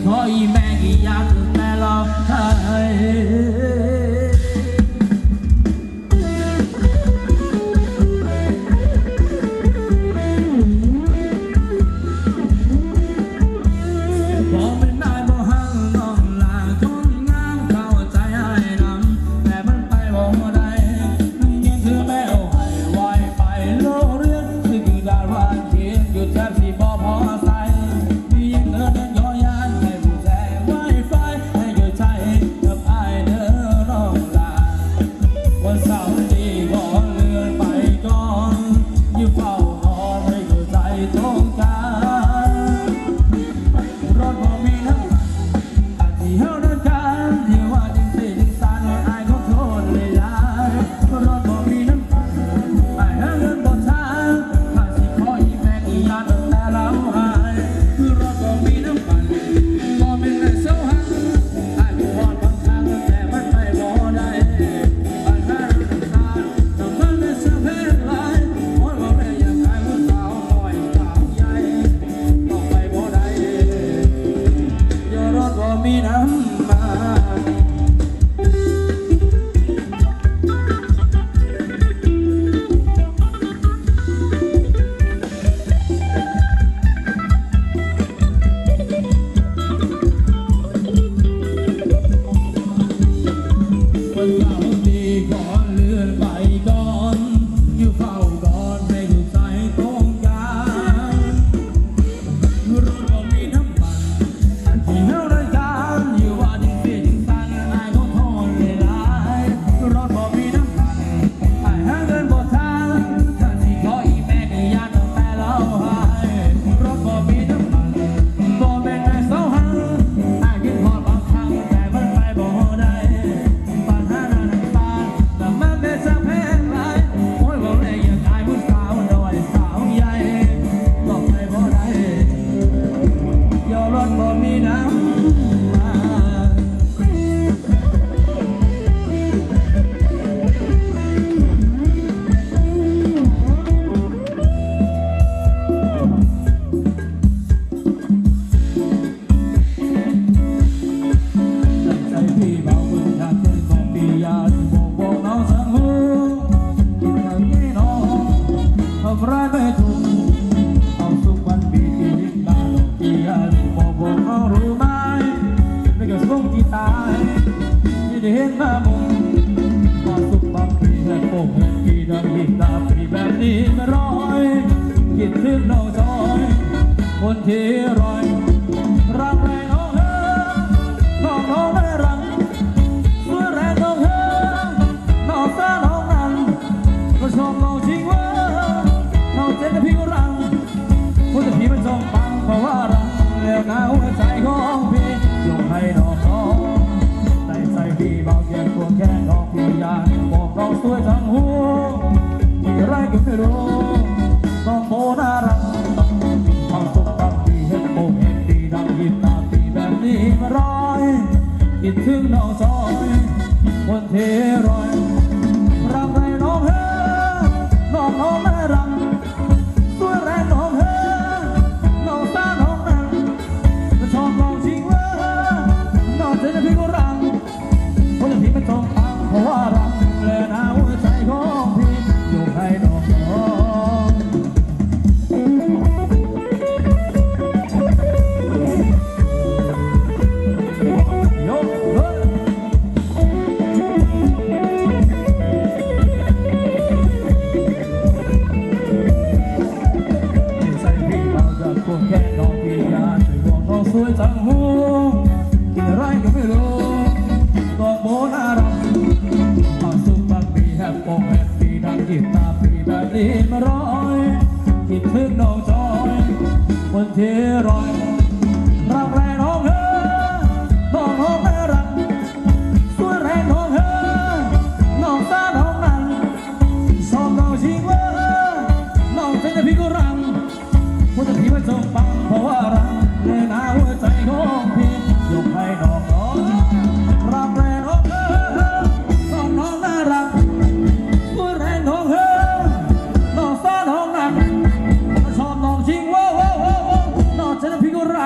ขออีแม่กี่อยากแต่เราให้คิดถึงน้องซอยคนเทรอยรักไรน้องเฮน้องน้องไม่รักสวยแรงน้องเฮน้องตาน้องนั่งจะชอบน้องจริงเว้ยน้องเจอพี่ก็รักคนที่ไม่ต้องฟังเพราะว่ารักและหน้าหัวใจของพี่อยู่ให้น้องสวยจังหูกินอะไรก็ไม่รู้ต้องโบน่ารักความสุขแบบมีแฮปปี้ดังกีตาร์ปีแบบนี้มาร้อยคิดถึงน้องจอยคนที่รอยรักแรงน้องเฮน้องน้องไม่รักสวยแรงน้องเฮน้องตาน้องนั่งชอบน้องจริงเว้ยน้องเจอพี่ก็รักคนที่ไม่จงฟังเพราะว่ารักในหน้าหัวใจของพี่ยกให้น้องน้องรักแรงน้องเฮน้องน้องน่ารักสวยแรงน้องเฮน้องตาน้องนั่งชอบน้องจริงว้าวว้าวว้าวน้องเจอพี่ก็รัก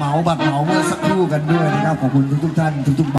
เหมาบัตรเหมาเมื่อสักครู่กันด้วยนะครับขอบคุณทุกท่านทุกๆ